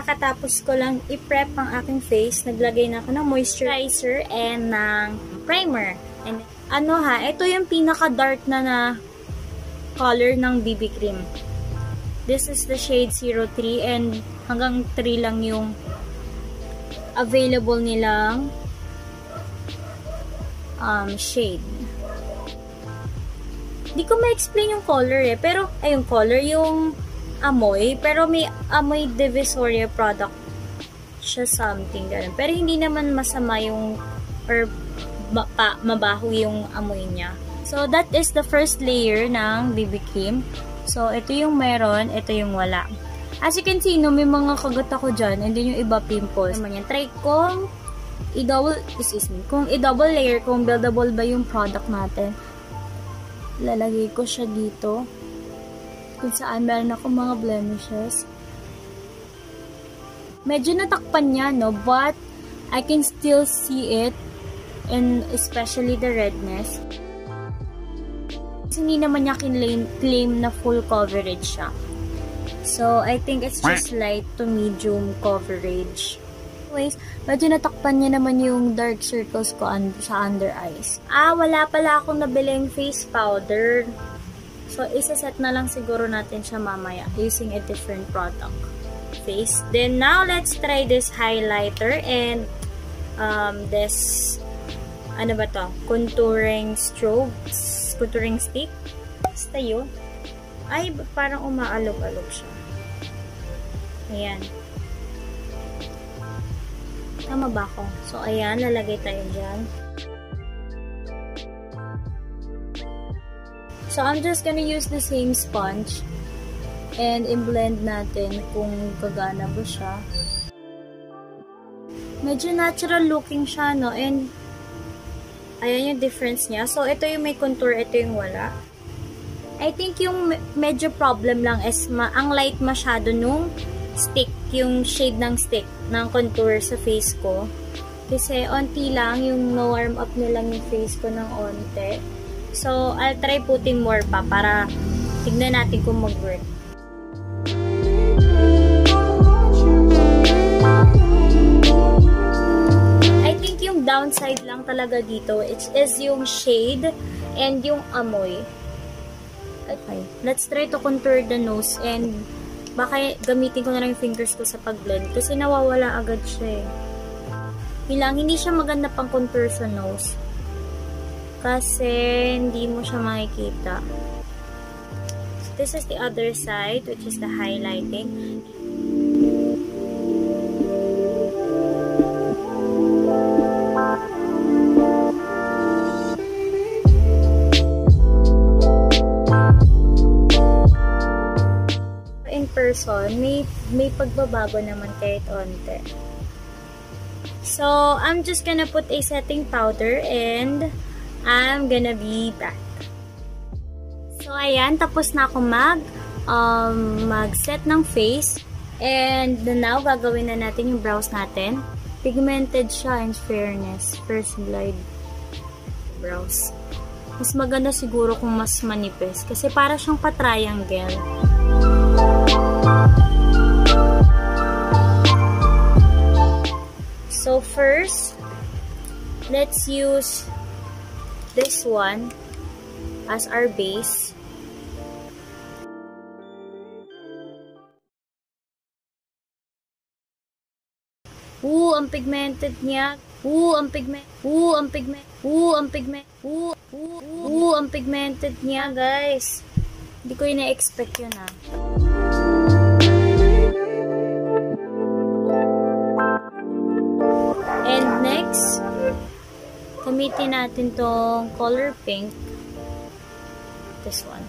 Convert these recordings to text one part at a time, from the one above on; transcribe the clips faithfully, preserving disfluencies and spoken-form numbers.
kakatapos ko lang i-prep ang aking face. Naglagay na ako ng moisturizer and ng primer. And ano ha, ito yung pinaka-dark na na color ng B B cream. This is the shade zero three and hanggang three lang yung available nilang um, shade. Hindi ko ma-explain yung color eh. Pero, ay yung color, yung amoy. Pero may amoy Divisoria product siya something ganun. Pero hindi naman masama yung or ma pa, mabaho yung amoy niya. So, that is the first layer ng B B cream. So, ito yung meron, ito yung wala. As you can see, no, may mga kagat ako dyan, and then yung iba pimples. Naman yan. Try kong i-double, excuse me, kung i-double layer, kung buildable ba yung product natin. Lalagay ko siya dito. Kung saan meron ako mga blemishes. Medyo natakpan niya, no, but I can still see it, and especially the redness. Hindi naman niya claim, claim na full coverage siya. So, I think it's just light to medium coverage. Anyways, medyo natakpan niya naman yung dark circles ko un sa under eyes. Ah, wala pala akong nabiling face powder. So, isa-set na lang siguro natin siya mamaya using a different product. Face. Then, now, let's try this highlighter and um, this, ano ba to? Contouring strobes. Contouring stick. Basta yun. Ay, parang umaalog-alog siya. Ayan. Tama ba ako? So, ayan. Lalagay tayo dyan. So, I'm just gonna use the same sponge and i-blend natin kung gagana ba siya. Medyo natural looking siya, no? And ayan yung difference niya. So, ito yung may contour, ito yung wala. I think yung medyo problem lang is ma ang light masyado nung stick, yung shade ng stick ng contour sa face ko. Kasi onti lang, yung no-warm up nyo lang yung face ko ng onte. So, I'll try putting more pa para tignan natin kung mag-work. I think yung downside lang talaga dito it is yung shade and yung amoy. Okay. Let's try to contour the nose and baka gamitin ko na lang yung fingers ko sa pag-blend kasi nawawala agad siya eh. Bilang, hindi siya maganda pang contour sa nose. Kasi hindi mo siya makikita. So, this is the other side, which is the highlighting. In person, may, may pagbabago naman kahit onte. So, I'm just gonna put a setting powder and I'm gonna be back. So, ayan. Tapos na ako mag, um, mag-set ng face. And now, gagawin na natin yung brows natin. Pigmented siya in fairness. First glide brows. Mas maganda siguro kung mas manipis. Kasi para siyang pa-triangle. So, first, let's use this one as our base. Ooh, ang pigmented niya. Ooh, ang pigment. Ooh, ang pigment. Ooh, ang pigment. Ooh, ooh, ooh, ang pigmented niya, guys. Hindi ko ina-expect yun, ah. And next, gamitin natin tong color pink. This one.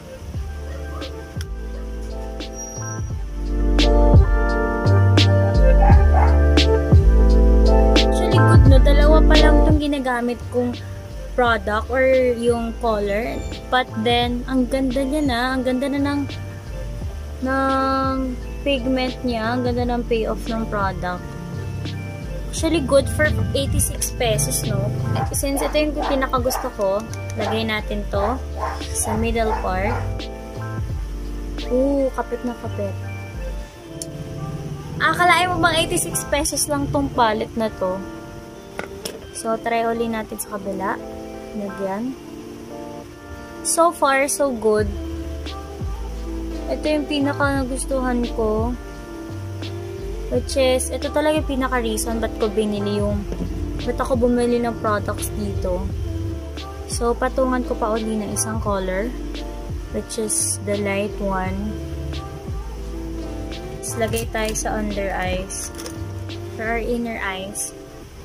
Actually good, no? Dalawa pa lang tong ginagamit kong product or yung color. But then, ang ganda niya na. Ang ganda na ng ng pigment niya. Ang ganda ng payoff ng product. Actually, good for eighty-six pesos, no? Since ito yung pinakagusto ko, lagay natin to sa middle part. Ooh, kapit na kapit. Akalain mo bang eighty-six pesos lang tong palette na to. So, try uli natin sa kabila. Nagyan. So far, so good. Ito yung pinaka nagustuhan ko. Which is, ito talaga yung pinaka-reason ba't ko binili yung, ba't ako bumili ng products dito. So, patungan ko pa uli ng isang color. Which is the light one. Tapos, lagay tayo sa under eyes. For our inner eyes.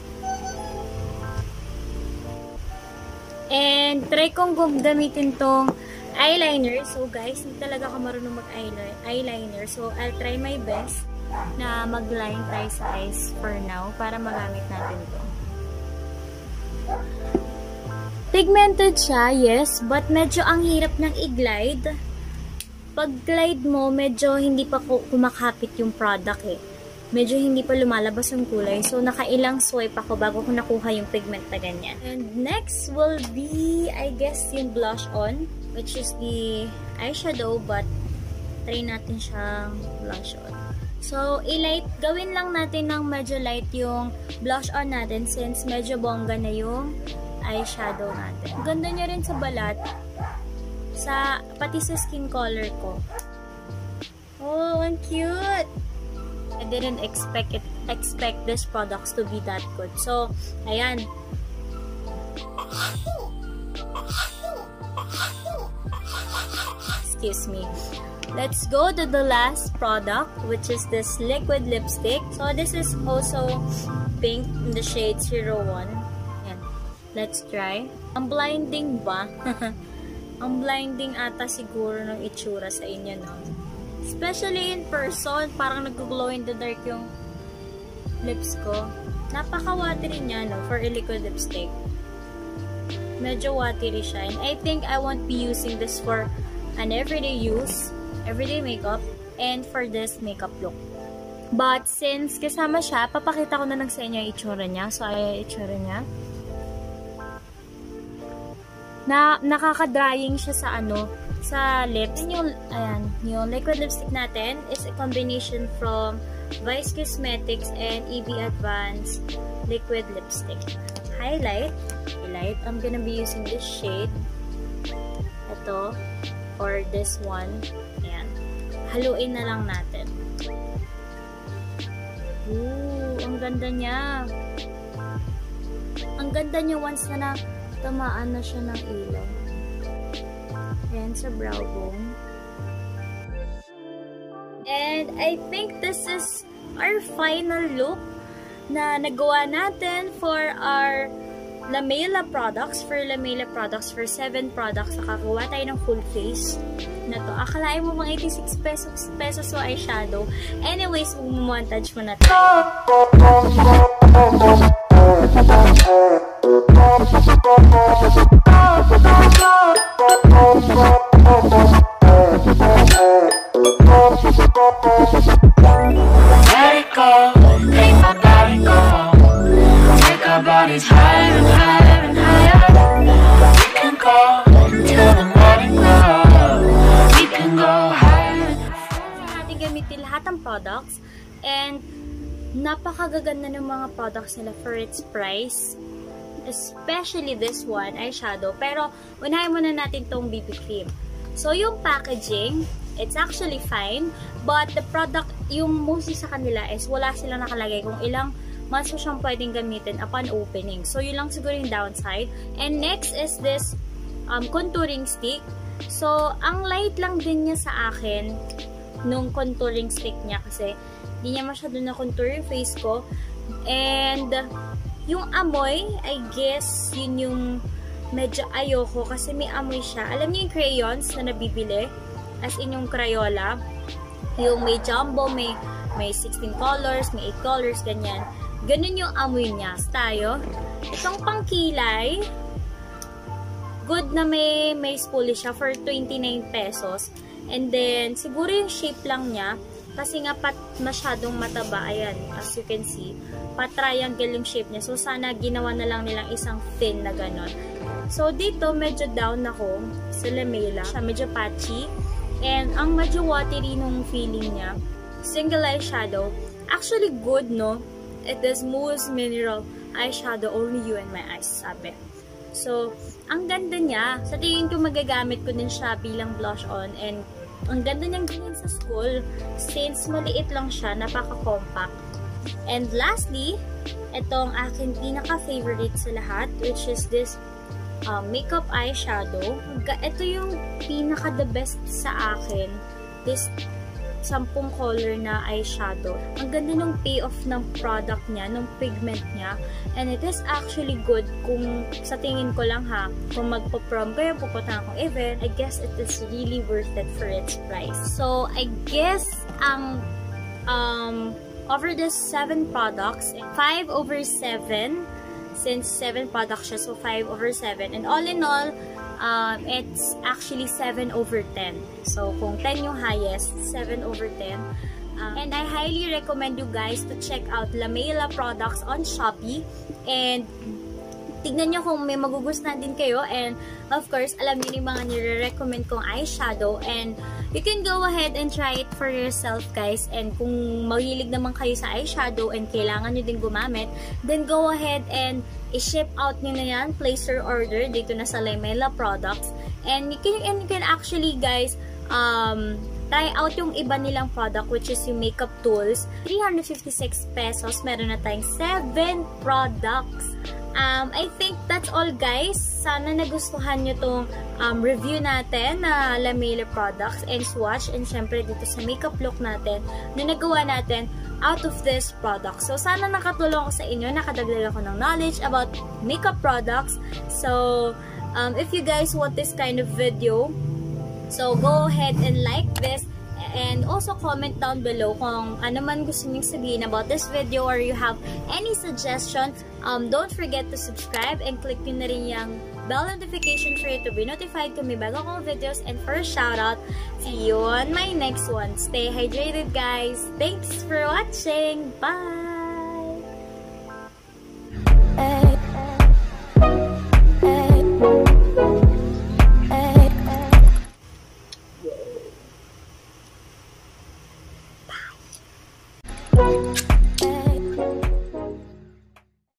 And, try kong gamitin tong eyeliner. So, guys, hindi talaga ako marunong mag-eyeliner. So, I'll try my best na mag-line tayo sa eyes for now para magamit natin to. Pigmented siya, yes, but medyo ang hirap ng i-glide. Pag glide mo, medyo hindi pa kumakapit yung product eh. Medyo hindi pa lumalabas yung kulay. So, nakailang swipe ako bago ko nakuha yung pigment na ganyan. And next will be, I guess, yung blush on, which is the eyeshadow, but try natin siyang blush on. So, i-light, gawin lang natin ng medyo light yung blush on natin since medyo bongga na yung eyeshadow natin. Ganda niya rin sa balat, sa, pati sa skin color ko. Oh, ang cute! I didn't expect it, expect these products to be that good. So, ayan. Excuse me. Let's go to the last product, which is this liquid lipstick. So, this is also pink in the shade zero one. Ayan. Let's try. Ang blinding ba? Ang blinding ata siguro ng itsura sa inyo, no? Especially in person, parang nag-glow in the dark yung lips ko. Napaka-watery niya, no? For a liquid lipstick. Medyo watery siya. And I think I won't be using this for an everyday use, everyday makeup, and for this makeup look. But since kasama siya, papakita ko na lang sa inyo yung itsura niya. So, ay itsura niya. Na, nakaka-drying siya sa ano, sa lips. And yung, ayan, yung liquid lipstick natin is a combination from Vice Cosmetics and E B Advanced Liquid Lipstick. Highlight. Highlight. I'm gonna be using this shade. Ito. Or this one. Ayan. Haluin na lang natin. Ooh, ang ganda niya. Ang ganda niya once na natamaan na siya ng ilaw. Ayan, sa brow bone. And I think this is our final look na nagawa natin for our Lamela products. For Lamela products, for seven products, nakagawa tayo ng full face na to. Akalain mo mga eighty-six pesos, pesos so eyeshadow. Anyways, montage mo na tayo. Let it go, make my body go. Take our bodies higher and higher and higher. We can go until the morning glow. We can go higher. Natin gamitin lahat ng products and napakagaganda ng mga products nila for its price. Especially this one, eyeshadow. Pero, unahin muna natin tong B B cream. So, yung packaging, it's actually fine. But, the product, yung mostly sa kanila is wala silang nakalagay kung ilang months mo siyang pwedeng gamitin upon opening. So, yun lang siguro yung downside. And next is this um, contouring stick. So, ang light lang din niya sa akin nung contouring stick niya kasi hindi niya masyado na contour yung face ko. And, yung amoy, I guess, yun yung medyo ayoko kasi may amoy siya. Alam niyo yung crayons na nabibili? As in yung Crayola. Yung may jumbo, may, may sixteen colors, may eight colors, ganyan. Ganun yung amoy niya. Tayo. Itong pangkilay, good na may, may spoolie siya for twenty-nine pesos. And then, siguro yung shape lang niya. Kasi nga pat masyadong mataba. Ayan, as you can see. Pa-triangle yung shape niya. So, sana ginawa na lang nilang isang thin na ganon. So, dito, medyo down ako sa Lamela. Siya medyo patchy. And, ang medyo watery nung feeling niya, single eyeshadow, actually good, no? It is Mousse Mineral Eyeshadow, Only You and My Eyes, sabi. So, ang ganda niya. Sa tingin ko, magagamit ko din siya bilang blush on. And, ang ganda niyang ganyan sa school. Since maliit lang siya, napaka-compact. And lastly, itong aking pinaka-favorite sa lahat, which is this uh, makeup eyeshadow. Ito yung pinaka-the best sa akin. This sampung color na eyeshadow. Ang ganda ng payoff ng product niya, ng pigment niya. And it is actually good kung sa tingin ko lang ha, kung magpo-prom kayo, pupunta akong event, I guess it is really worth it for its price. So, I guess ang um, over the seven products, five over seven, since seven products siya, so five over seven. And all in all, Um, it's actually seven over ten. So, kung ten yung highest, seven over ten. Um, and I highly recommend you guys to check out Lamela products on Shopee. And tignan nyo kung may magugustuhan din kayo. And of course, alam niyo yung mga nire-recommend kong eyeshadow. And you can go ahead and try it for yourself, guys. And kung mahilig naman kayo sa eyeshadow and kailangan nyo din gumamit, then go ahead and i-ship out nyo na yan. Place your order dito na sa Lamela products. And you can, and you can actually, guys, um, try out yung iba nilang product, which is yung makeup tools. three hundred fifty-six pesos. Meron na tayong seven products. Um, I think that's all, guys. Sana nagustuhan nyo tong um, review natin na Lamela products and swatch, and syempre dito sa makeup look natin na nagawa natin out of this product. So, sana nakatulong ko sa inyo, nakadagdag ako ng knowledge about makeup products. So, um, if you guys want this kind of video, so go ahead and like this. And also comment down below kung ano man gusto nyo sabihin about this video, or you have any suggestions. Um, don't forget to subscribe and click nyo na rin yung bell notification for you to be notified kung may bago kong videos. And for a shoutout, see you on my next one. Stay hydrated, guys. Thanks for watching. Bye!